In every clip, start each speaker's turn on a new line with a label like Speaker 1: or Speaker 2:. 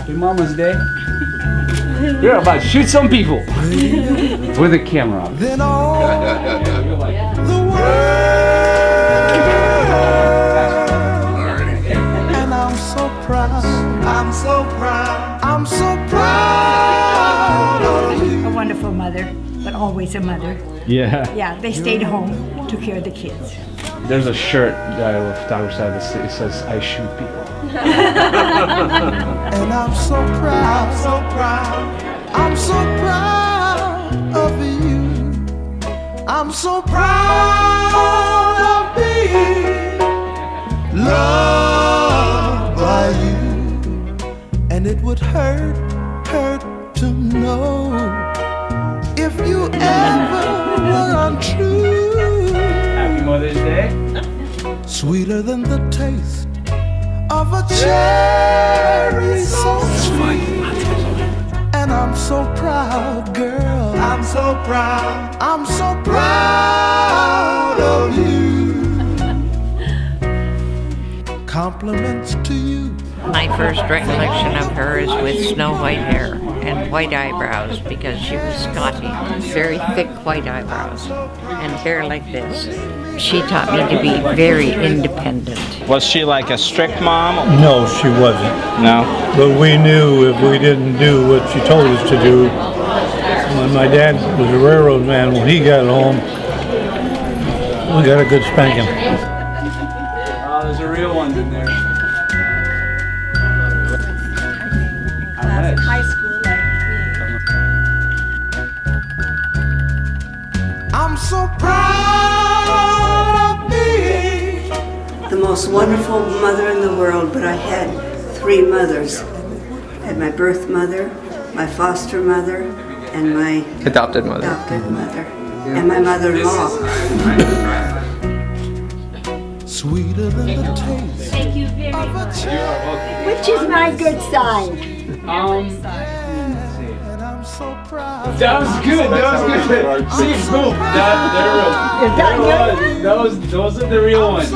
Speaker 1: Happy Mama's Day. We're about to shoot some people with a camera.
Speaker 2: Then all the world. And I'm so proud. I'm so proud. I'm so proud of you.
Speaker 3: A wonderful mother, but always a mother.
Speaker 1: Yeah.
Speaker 3: Yeah, they stayed home, took care of the kids.
Speaker 1: There's a shirt that I left outside that says, I shoot people.
Speaker 2: And I'm so proud, so proud. I'm so proud of you. I'm so proud of being loved by you. And it would hurt to know if you ever were untrue.
Speaker 1: Happy Mother's Day.
Speaker 2: Sweeter than the taste of a cherry so sweet. And I'm so proud, girl. I'm so proud. I'm so proud of you. Compliments to you.
Speaker 4: My first recollection of her is with snow white hair and white eyebrows because she was Scotty. Very thick white eyebrows and hair like this. She taught me to be very independent.
Speaker 5: Was she like a strict mom?
Speaker 6: No, she wasn't.
Speaker 5: No?
Speaker 6: But we knew if we didn't do what she told us to do. When my dad was a railroad man, when he got home, we got a good spanking.
Speaker 1: Oh, there's a real one in there.
Speaker 3: High school like me.
Speaker 2: I'm so proud of being
Speaker 7: the most wonderful mother in the world, but I had 3 mothers. I had my birth mother, my foster mother, and my
Speaker 8: adopted mother.
Speaker 7: And my mother-in-law.
Speaker 2: sweeter than the taste.
Speaker 3: Thank you very
Speaker 2: of a
Speaker 3: much.
Speaker 2: cherry.
Speaker 3: Which is my good side?
Speaker 2: And I'm so proud.
Speaker 1: That was good. That was good. See, boom. Those are the real ones.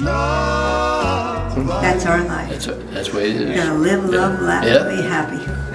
Speaker 7: That's our life.
Speaker 8: That's what it is.
Speaker 7: You gotta live, love, laugh, and be happy.